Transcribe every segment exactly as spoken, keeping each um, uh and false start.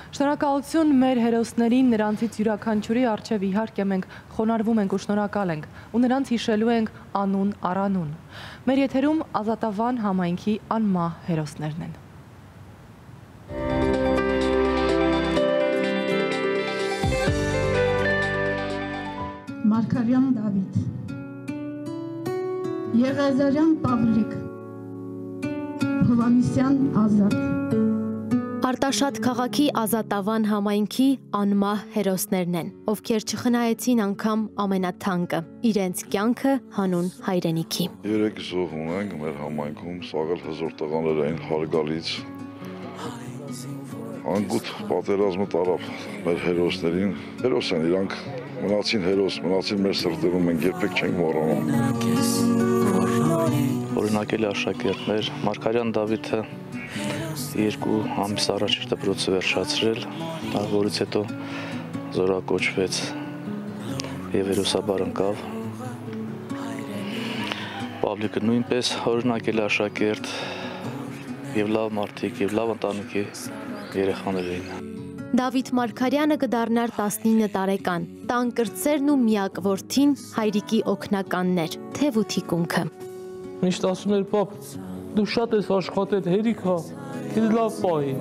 Շնորհակալություն մեր հերոսներին, նրանցից յուրաքանչյուրի առջև իհարկե մենք խոնարհվում ենք ու շնորհակալ ենք ու նրանց հիշելու ենք անուն առանուն։ Մեր եթերում Ազատավան համայնքի անմահ հերոսներն են։ Մարգարյան Դավիթ, Եղիազարյան Պավլիկ, Հովհաննիսյան Ազատ։ Արտաշատ քաղաքի Ազատավան համայնքի անմահ հերոսներն են, ովքեր չխնայեցին անգամ ամենաթանկը, իրենց կյանքը հանուն հայրենիքի։ Երեք զոհ ունենք մեր համայնքում, սաղել հզոր տղաներ էին հարգալից։ Անգութ պատերազմը տարավ մեր հերոսներին, հերոս են իրանք, մնացին հերոս, մնացին մեր սրտերում, մենք երբեք չենք մոռանում։ Օրինակելի աշակերտներ, Մարգարյան Դավիթը երկու ամիս առաջ իր դպրոցը վերջացրել, որից հետո զորակոչվեց եւ հերոսաբար ընկավ։ Պավլիկը նույնպես օրինակելի աշակերտ եւ լավ մարդիկ եւ լավ ընտանիքի երեխաներ էին։ Դավիթ Մարգարյանը կդառնար տասնինը տարեկան, տան կրտսերն ու միակ որդին հայրիկի օգնականներ, թև ու թիկունքը։ Միշտ ասում էր պապ, դու շատ ես աշխատել, հերիք հա, քեզ լավ պահի։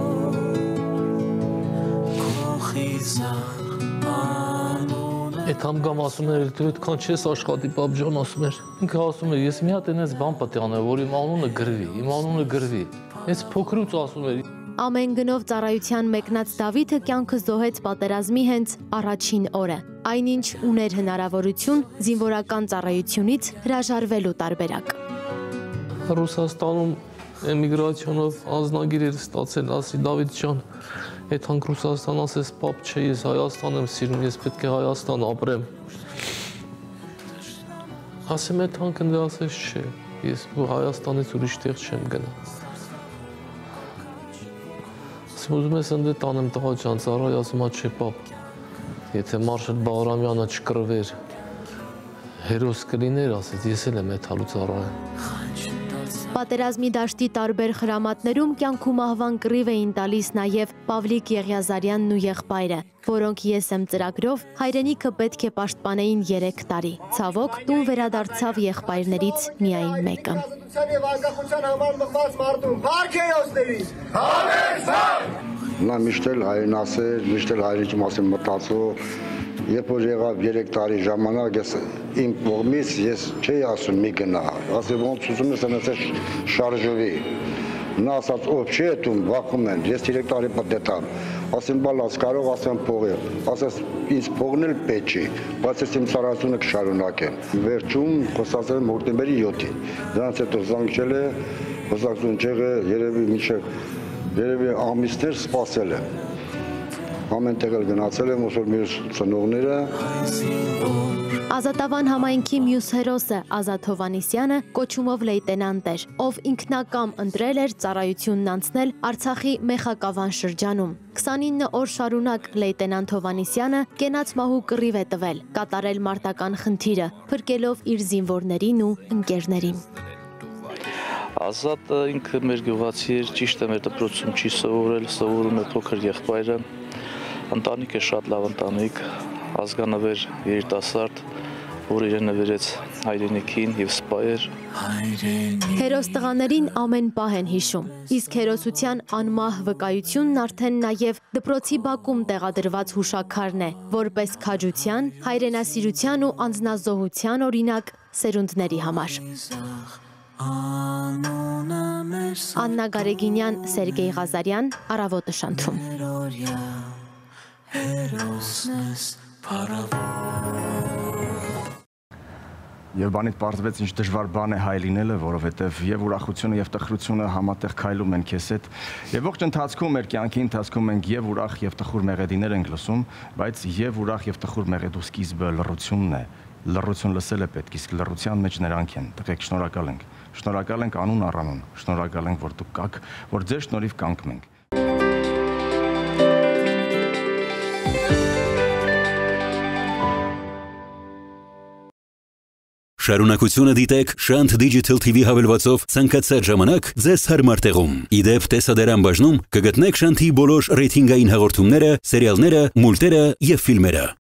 Այդ հանգամ ասում էր, դու այդքան չես աշխատի, պապ ջան ասում էր։ Ինքը ասում էր, ես մի հատ այնպես բան պետք է անեմ, որ իմ անունը գրվի, իմ անունը գրվի։ Ես փոքրուց ասում էր։ Ամեն գնով ծառայության մեկնած Դավիթը կյանքը զոհեց պատերազմի հենց առաջին օրը։ Այնինչ ուներ հնարավորություն զինվորական ծառայությունից հրաժարվելու տարբերակ։ Ռուսաստանում էմիգրացիոնով ազնագիր էր ստացել, ասի Դավիթ ջան, այդ հանք Ռուսաստան ասես պապ չէ, ես Հայաստան եմ սիրում, ես պետք է Հայաստան ապրեմ։ Ասեմ այդ հանքը դե ասես չէ, ես Հայաստանից ուրիշ տեղ չեմ գնա։ Ուզում ես ընդ տանեմ տղա ջան, ծառայ ասում ա չէ պապ, եթե Մարշալ Բաղրամյանը չկրվեր, հերոս կլիներ, ասեց, ես էլ եմ այդ հալու ծառայեմ։ Պատերազմի դաշտի տարբեր խրամատներում կյանք ու մահվան կռիվ էին տալիս նաև Պավլիկ Եղիազարյանն ու եղբայրը, որոնք ես եմ ծրագրով հայրենիքը պետք է պաշտպանեին երեք տարի։ Ցավոք, տուն վերադարձավ եղբայրներից միայն մեկը։ Նա միշտ էլ հայրեն ասեր, միշտ էլ հայրենիքի մասին մտածող, երբ որ եղավ երեք տարի ժամանակ, ես իմ կողմից ես չէի ասում մի գնա, ասել ոնց ուզում ես այնպես շարժվի։ Նա ասաց ով չի դու վախում են, ես երեք տարի պատետամ, ասեմ բալաս կարող ասեմ փողի, ասես ինձ փողն էլ պետք չի, բայց ես իմ ծառայությունը կշարունակեմ։ Վերջում խոսացել եմ հոկտեմբերի յոթին, դրանից հետո զանգել է, խոսակցություն չեղել, երևի մինչև երևի ամիսներ սպասել եմ։ Ամեն տեղ էլ գնացել եմ, ոսոր մյուս ծնողները։ Ազատավան համայնքի մյուս հերոսը Ազատ Հովհաննիսյանը կոչումով լեյտենանտ էր, ով ինքնակամ ընտրել էր ծառայությունն անցնել Արցախի Մեխակավան շրջանում։ քսանինը օր շարունակ լեյտենանտ Հովհաննիսյանը կենաց մահու կռիվ է տվել, կատարել մարտական խնդիրը, փրկելով իր զինվորներին ու ընկերներին։ Ազատը ինքը մեր գյուղացի էր, ճիշտ է մեր դպրոցում չի սովորել, սովորում է փոքր եղբայրը։ Ընտանիք է շատ լավ ընտանիք, ազգանվեր երիտասարդ, որ իրեն նվիրեց հայրենիքին և սպա էր։ Հերոս տղաներին ամեն պահ են հիշում, իսկ հերոսության անմահ վկայությունն արդեն նաև դպրոցի բակում տեղադրված հուշաքարն է, որպես քաջության, հայրենասիրության ու անձնազոհության օրինակ սերունդների համար։ Աննա Գարեգինյան, Սերգեյ Ղազարյան, Առավոտը շանթում։ Եվ բանից պարզվեց ինչ դժվար բան է հայ լինելը, որովհետև եւ ուրախությունը եւ տխրությունը համատեղ քայլում են քեզ հետ։ Եվ ողջ ընթացքում մեր կյանքի ընթացքում մենք եւ ուրախ եւ տխուր մեղեդիներ ենք լսում, բայց եւ ուրախ եւ տխուր մեղեդու սկիզբը լռությունն է։ Լռություն լսել է պետք, իսկ լռության մեջ նրանք են։ Տղեկ, շնորհակալ ենք։ Շնորհակալ ենք անուն առանուն։ Շնորհակալ ենք, որ դուք կաք, որ ձեր շնորհիվ կանք մենք։ Շարունակությունը դիտեք Շանթ Digital T V հավելվածով ցանկացած ժամանակ ձեզ հարմար տեղում։ Իդեպ տեսադարան բաժնում կգտնեք Շանթի բոլոր ռեյթինգային հաղորդումները, սերիալները, մուլտերը եւ ֆիլմերը։